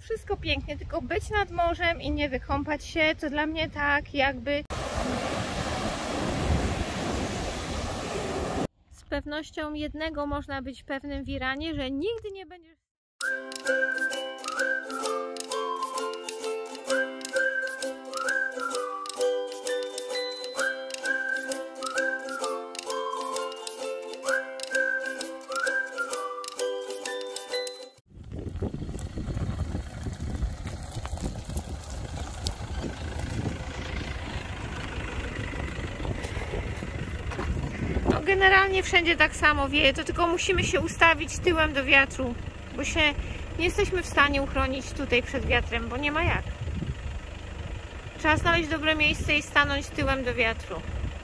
Wszystko pięknie, tylko być nad morzem i nie wykąpać się, to dla mnie tak jakby... Z pewnością jednego można być pewnym w Iranie, że nigdy nie będziesz... Generalnie wszędzie tak samo wieje, to tylko musimy się ustawić tyłem do wiatru, bo się nie jesteśmy w stanie uchronić tutaj przed wiatrem, bo nie ma jak. Trzeba znaleźć dobre miejsce i stanąć tyłem do wiatru.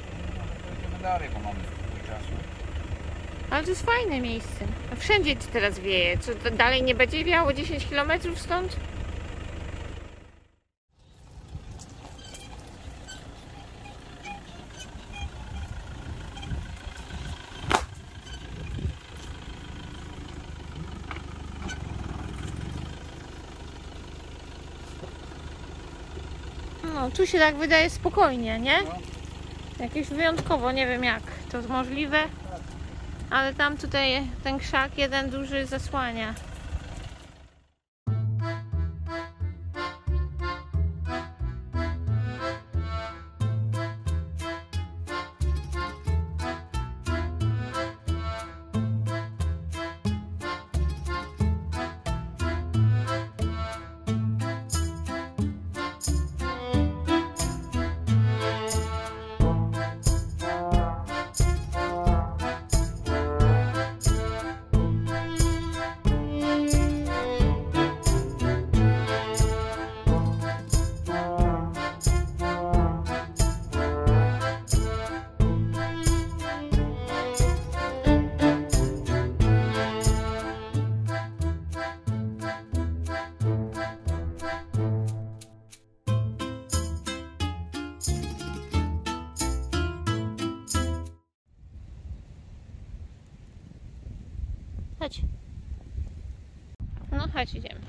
Ale to jest fajne miejsce. A wszędzie teraz wieje. Co to dalej nie będzie wiało 10 km stąd? No, tu się tak wydaje spokojnie, nie? Jakieś wyjątkowo, nie wiem jak to możliwe, ale tam tutaj ten krzak jeden duży zasłania. Chodź. No chodź, idziemy.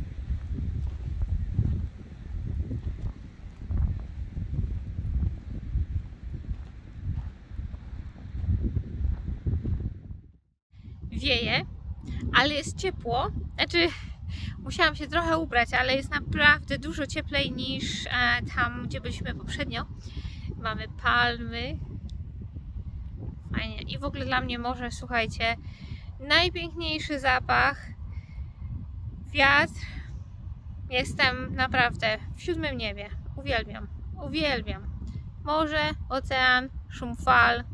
Wieje, ale jest ciepło. Znaczy, musiałam się trochę ubrać, ale jest naprawdę dużo cieplej niż tam, gdzie byliśmy poprzednio. Mamy palmy. Fajnie. I w ogóle dla mnie morze, słuchajcie, najpiękniejszy zapach, wiatr. Jestem naprawdę w siódmym niebie. Uwielbiam, uwielbiam. Morze, ocean, szum fal.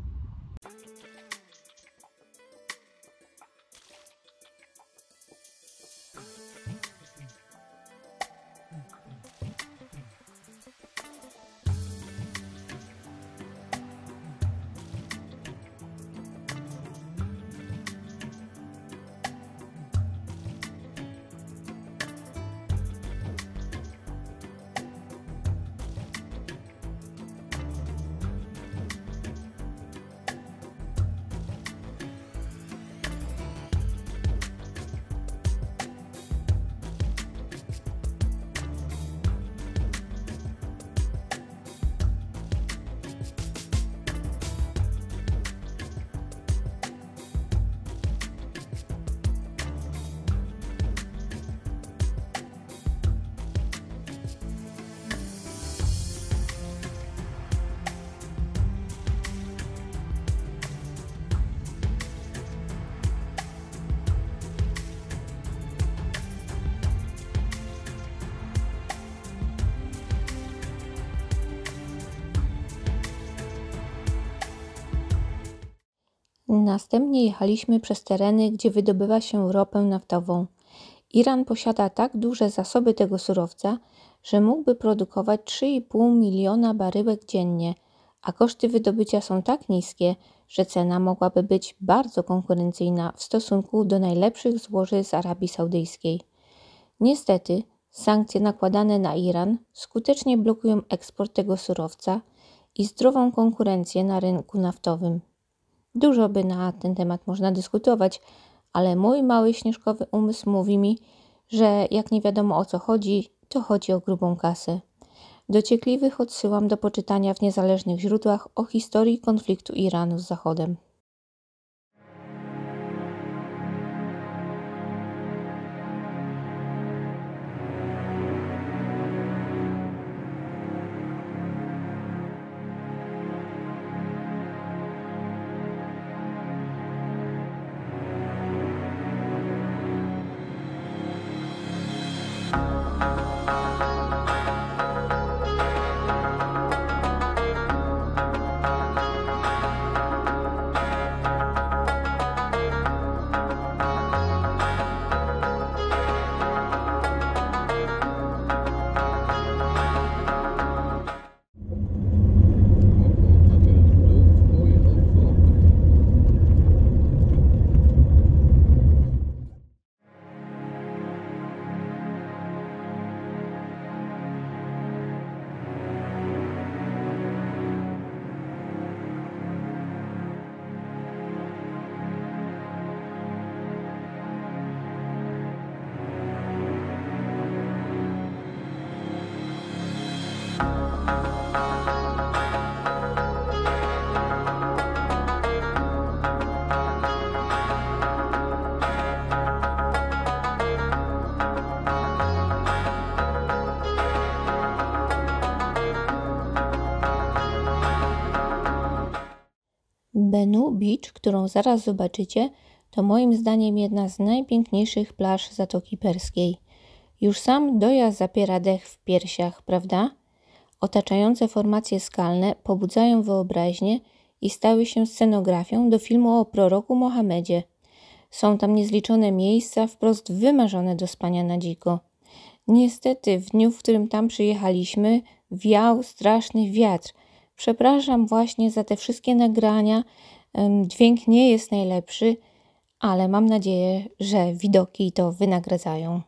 Następnie jechaliśmy przez tereny, gdzie wydobywa się ropę naftową. Iran posiada tak duże zasoby tego surowca, że mógłby produkować 3,5 miliona baryłek dziennie, a koszty wydobycia są tak niskie, że cena mogłaby być bardzo konkurencyjna w stosunku do najlepszych złoży z Arabii Saudyjskiej. Niestety, sankcje nakładane na Iran skutecznie blokują eksport tego surowca i zdrową konkurencję na rynku naftowym. Dużo by na ten temat można dyskutować, ale mój mały śnieżkowy umysł mówi mi, że jak nie wiadomo o co chodzi, to chodzi o grubą kasę. Dociekliwych odsyłam do poczytania w niezależnych źródłach o historii konfliktu Iranu z Zachodem. Bennu Beach, którą zaraz zobaczycie, to moim zdaniem jedna z najpiękniejszych plaż Zatoki Perskiej. Już sam dojazd zapiera dech w piersiach, prawda? Otaczające formacje skalne pobudzają wyobraźnię i stały się scenografią do filmu o proroku Mohamedzie. Są tam niezliczone miejsca wprost wymarzone do spania na dziko. Niestety w dniu, w którym tam przyjechaliśmy, wiał straszny wiatr. Przepraszam właśnie za te wszystkie nagrania, dźwięk nie jest najlepszy, ale mam nadzieję, że widoki to wynagradzają.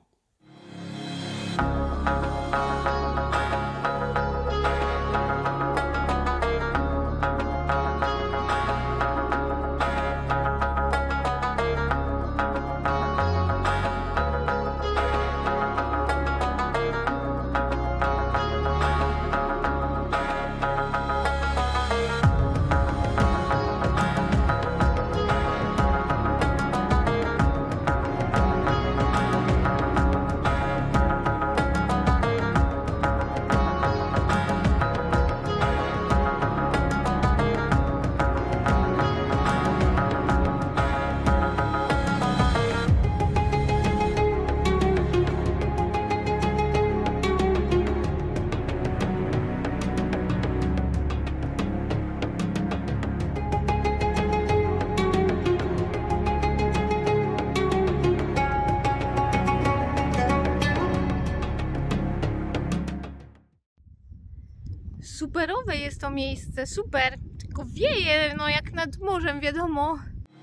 Superowe jest to miejsce, super, tylko wieje, no jak nad morzem, wiadomo.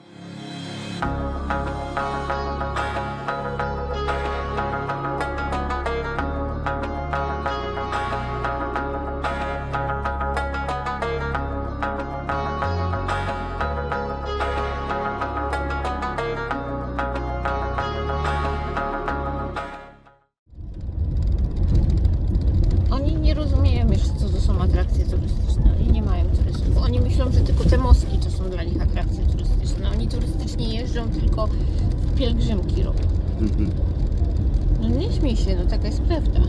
Nie rozumieją jeszcze, co to są atrakcje turystyczne. Oni nie mają turystów. Oni myślą, że tylko te mostki to są dla nich atrakcje turystyczne. Oni turystycznie jeżdżą, tylko w pielgrzymki robią. No nie śmiej się, no taka jest prawda.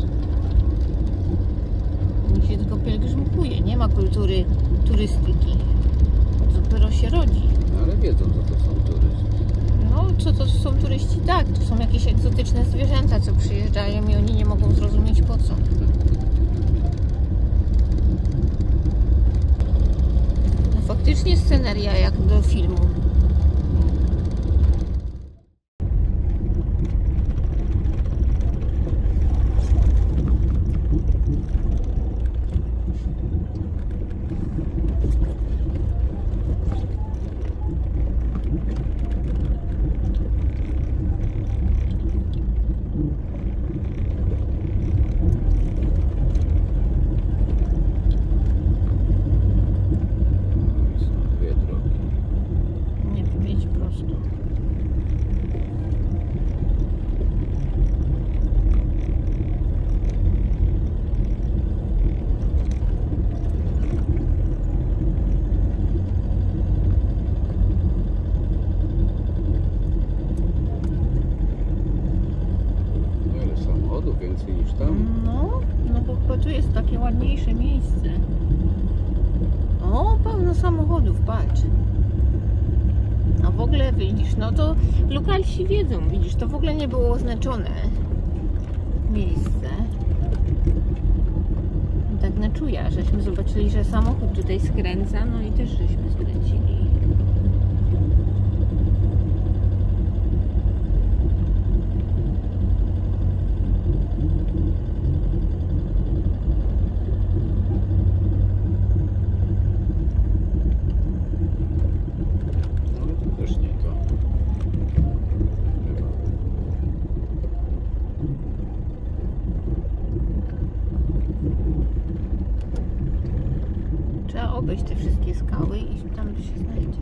Oni się tylko pielgrzymkuje. Nie ma kultury turystyki. Dopiero się rodzi. Ale wiedzą, co to są turyści. No, co to są turyści? Tak, to są jakieś egzotyczne zwierzęta, co przyjeżdżają i oni nie mogą zrozumieć po co. Faktycznie sceneria jak do filmu. tam? No bo chyba tu jest takie ładniejsze miejsce. O, pełno samochodów, patrz. A w ogóle widzisz, no to lokalsi wiedzą, widzisz, to w ogóle nie było oznaczone miejsce. Tak na czuja, żeśmy zobaczyli, że samochód tutaj skręca, no i też żeśmy skręcili. No to też nie to. Chyba. Trzeba obejść te wszystkie skały i tam się znajdzie.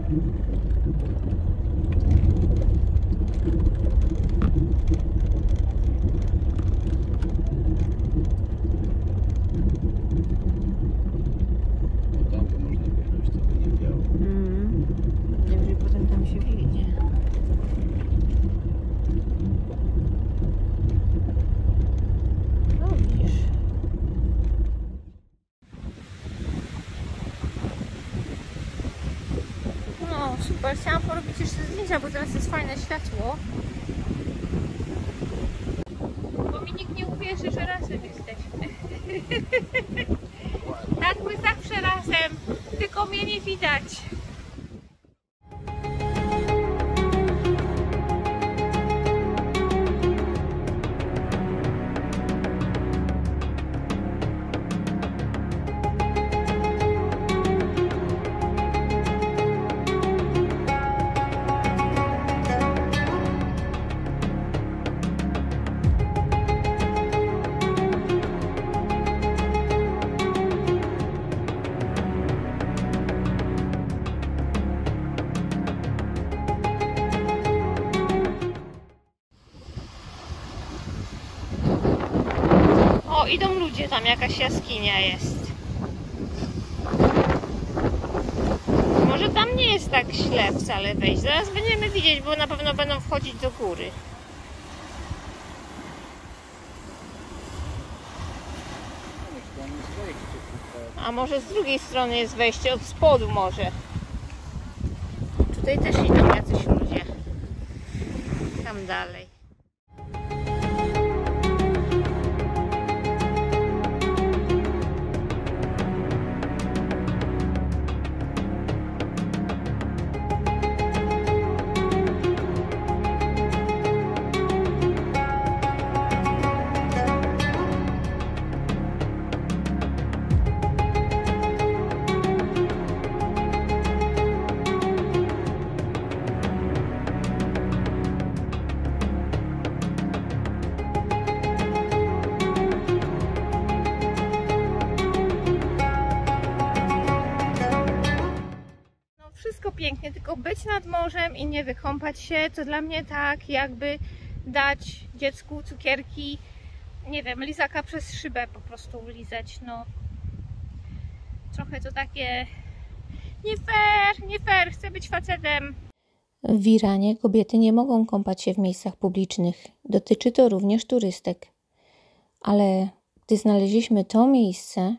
No tam to można wjechać, to by nie wiało. Najwyżej potem tam się wyjedzie. No widzisz. No super, chciałam porobić jeszcze zdjęcia, bo teraz jest fajne światło. Bo mi nikt nie uwierzy, że razem jesteśmy. Tak, my zawsze razem, tylko mnie nie widać. O, idą ludzie, tam jakaś jaskinia jest. Może tam nie jest tak źle wcale wejść. Zaraz będziemy widzieć, bo na pewno będą wchodzić do góry. Tam jest wejście tutaj. A może z drugiej strony jest wejście, od spodu może. Tutaj też idą jacyś ludzie. Tam dalej. Wszystko pięknie, tylko być nad morzem i nie wykąpać się, to dla mnie tak jakby dać dziecku cukierki, nie wiem, lizaka przez szybę po prostu lizać, no. Trochę to takie nie fair, chcę być facetem. W Iranie kobiety nie mogą kąpać się w miejscach publicznych. Dotyczy to również turystek. Ale gdy znaleźliśmy to miejsce,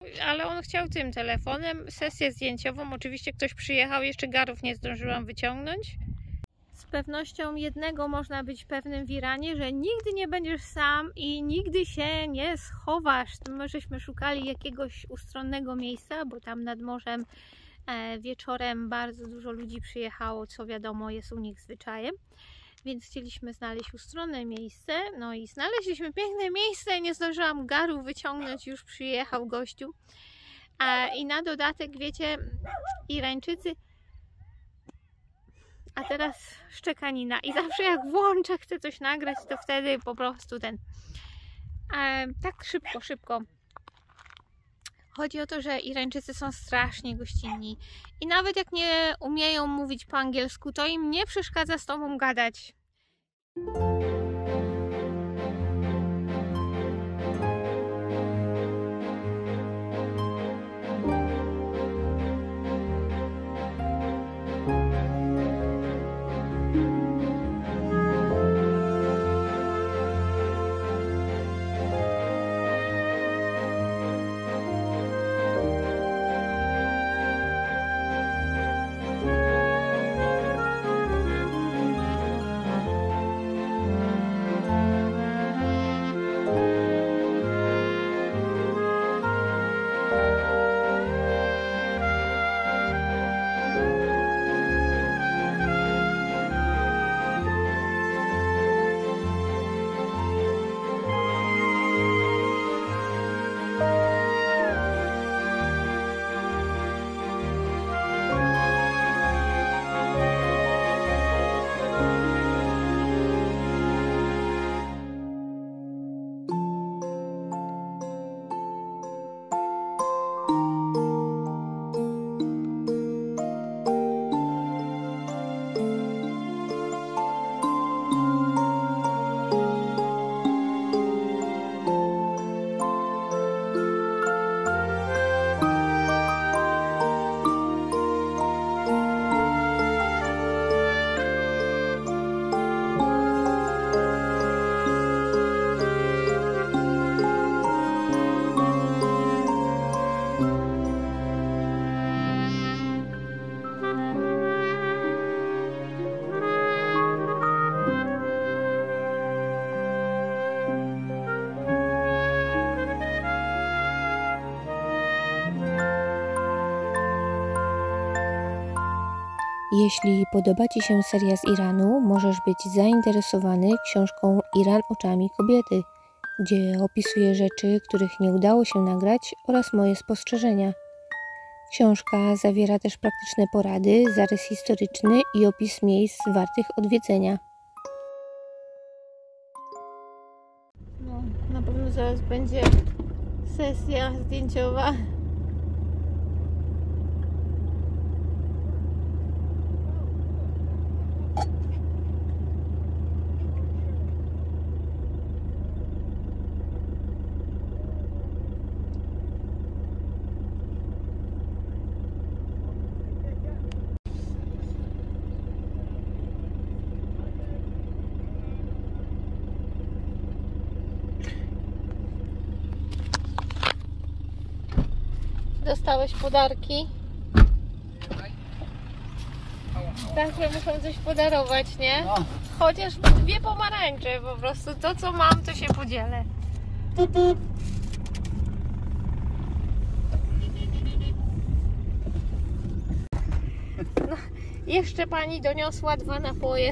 ale on chciał tym telefonem, sesję zdjęciową. Oczywiście ktoś przyjechał, jeszcze garów nie zdążyłam wyciągnąć. Z pewnością jednego można być pewnym w Iranie, że nigdy nie będziesz sam i nigdy się nie schowasz. My żeśmy szukali jakiegoś ustronnego miejsca, bo tam nad morzem wieczorem bardzo dużo ludzi przyjechało, co wiadomo jest u nich zwyczajem. Więc chcieliśmy znaleźć ustronne miejsce. No i znaleźliśmy piękne miejsce. Nie zdążyłam garu wyciągnąć, już przyjechał gościu. I na dodatek, wiecie, Irańczycy... A teraz szczekanina. I zawsze jak włączę, chcę coś nagrać, to wtedy po prostu tak szybko. Chodzi o to, że Irańczycy są strasznie gościnni. I nawet jak nie umieją mówić po angielsku, to im nie przeszkadza z tobą gadać. Jeśli podoba Ci się seria z Iranu, możesz być zainteresowany książką Iran oczami kobiety, gdzie opisuję rzeczy, których nie udało się nagrać oraz moje spostrzeżenia. Książka zawiera też praktyczne porady, zarys historyczny i opis miejsc wartych odwiedzenia. No, na pewno zaraz będzie sesja zdjęciowa. Dostałeś podarki? Tak, że muszą coś podarować, nie? No. Chociaż 2 pomarańcze po prostu. To co mam, to się podzielę. No, jeszcze pani doniosła 2 napoje.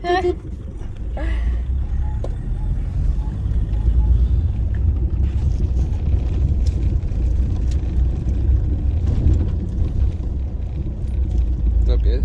To pies?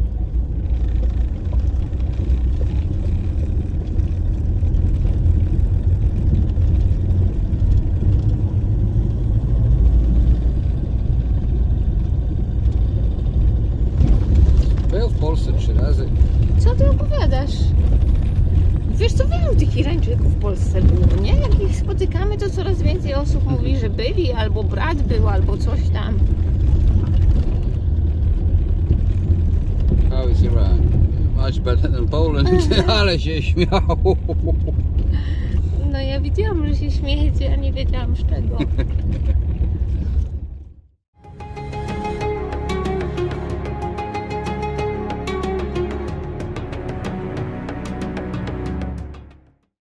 Był w Polsce 3 razy. Co ty opowiadasz? Wiesz co, wielu tych Irańczyków w Polsce było, nie? Jak ich spotykamy, to coraz więcej osób mówi, że byli, albo brat był, albo coś tam. How is Iran? Much better than Poland. Ale się śmiał. No ja widziałam, że się śmiejecie, a nie wiedziałam z czego.